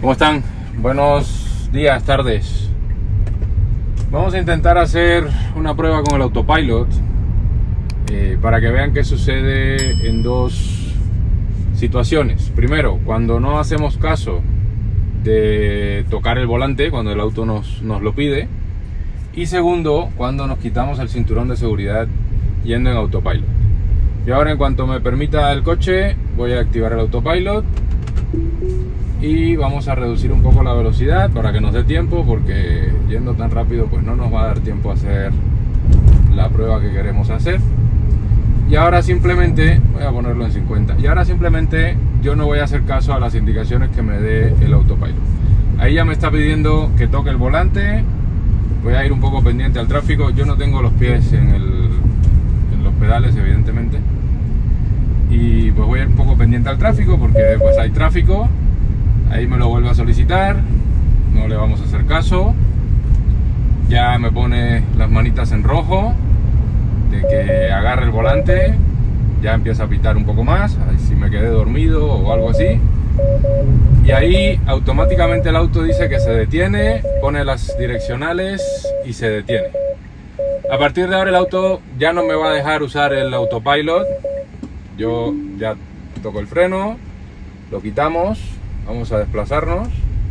¿Cómo están? Buenos días, tardes. Vamos a intentar hacer una prueba con el autopilot para que vean qué sucede en dos situaciones. Primero, cuando no hacemos caso de tocar el volante, cuando el auto nos lo pide. Y segundo, cuando nos quitamos el cinturón de seguridad yendo en autopilot. Y ahora, en cuanto me permita el coche, voy a activar el autopilot y vamos a reducir un poco la velocidad para que nos dé tiempo, porque yendo tan rápido pues no nos va a dar tiempo a hacer la prueba que queremos hacer. Y ahora simplemente voy a ponerlo en 50. Y ahora simplemente yo no voy a hacer caso a las indicaciones que me dé el autopilot. Ahí ya me está pidiendo que toque el volante. Voy a ir un poco pendiente al tráfico. Yo no tengo los pies en los pedales, evidentemente. Y pues voy a ir un poco pendiente al tráfico porque pues hay tráfico. Ahí me lo vuelve a solicitar. No le vamos a hacer caso. Ya me pone las manitas en rojo de que agarre el volante. Ya empieza a pitar un poco más, a ver si me quedé dormido o algo así. Y ahí automáticamente el auto dice que se detiene, pone las direccionales y se detiene. A partir de ahora el auto ya no me va a dejar usar el autopilot. Yo ya toco el freno, lo quitamos, vamos a desplazarnos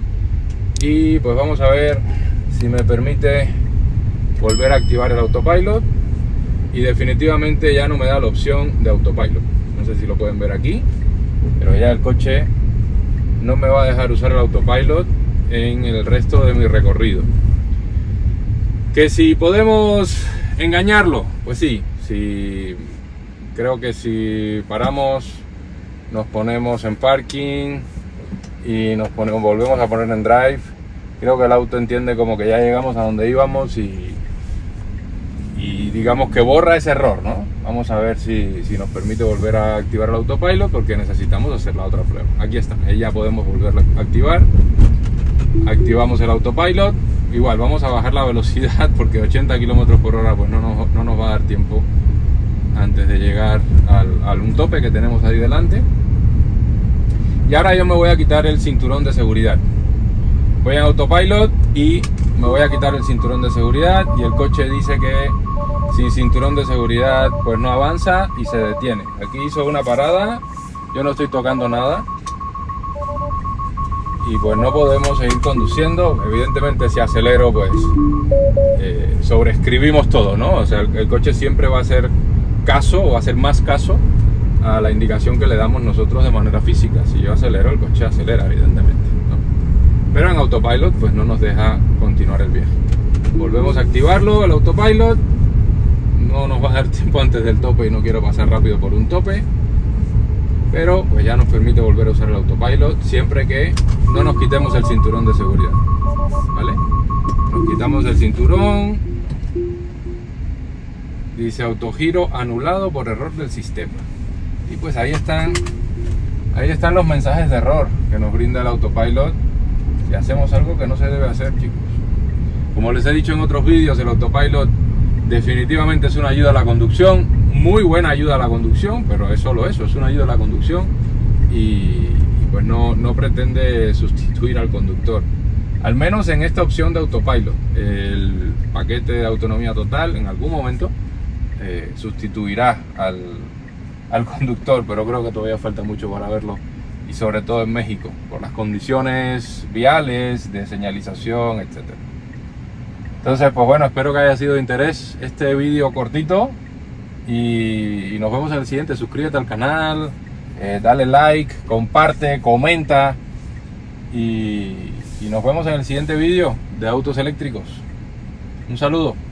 y pues vamos a ver si me permite volver a activar el autopilot. Y definitivamente ya no me da la opción de autopilot. No sé si lo pueden ver aquí, pero ya el coche no me va a dejar usar el autopilot en el resto de mi recorrido. Que si podemos engañarlo, pues sí, creo que si paramos, nos ponemos en parking y volvemos a poner en drive, creo que el auto entiende como que ya llegamos a donde íbamos y digamos que borra ese error, ¿no? Vamos a ver si nos permite volver a activar el autopilot, porque necesitamos hacer la otra prueba. Aquí está, ahí ya podemos volverlo a activar. Activamos el autopilot. Igual vamos a bajar la velocidad porque 80 km por hora pues no nos va a dar tiempo antes de llegar a un tope que tenemos ahí delante. Y ahora yo me voy a quitar el cinturón de seguridad. Voy en autopilot y me voy a quitar el cinturón de seguridad, y el coche dice que sin cinturón de seguridad pues no avanza y se detiene. Aquí hizo una parada, yo no estoy tocando nada y pues no podemos seguir conduciendo. Evidentemente si acelero pues sobreescribimos todo, ¿no? O sea, el coche siempre va a hacer caso, o va a hacer más caso a la indicación que le damos nosotros de manera física. Si yo acelero, el coche acelera, evidentemente, ¿no? Pero en autopilot pues no nos deja continuar el viaje. Volvemos a activarlo, el autopilot. No nos va a dar tiempo antes del tope y no quiero pasar rápido por un tope, pero pues ya nos permite volver a usar el autopilot siempre que no nos quitemos el cinturón de seguridad, ¿vale? Nos quitamos el cinturón, dice autogiro anulado por error del sistema, y pues ahí están los mensajes de error que nos brinda el autopilot si hacemos algo que no se debe hacer, chicos. Como les he dicho en otros vídeos, el autopilot definitivamente es una ayuda a la conducción, muy buena ayuda a la conducción, pero es solo eso, es una ayuda a la conducción y pues no pretende sustituir al conductor. Al menos en esta opción de autopilot. El paquete de autonomía total en algún momento sustituirá al conductor, pero creo que todavía falta mucho para verlo, y sobre todo en México, por las condiciones viales, de señalización, etcétera. Entonces, pues bueno, espero que haya sido de interés este vídeo cortito y nos vemos en el siguiente. Suscríbete al canal, dale like, comparte, comenta y nos vemos en el siguiente vídeo de autos eléctricos. Un saludo.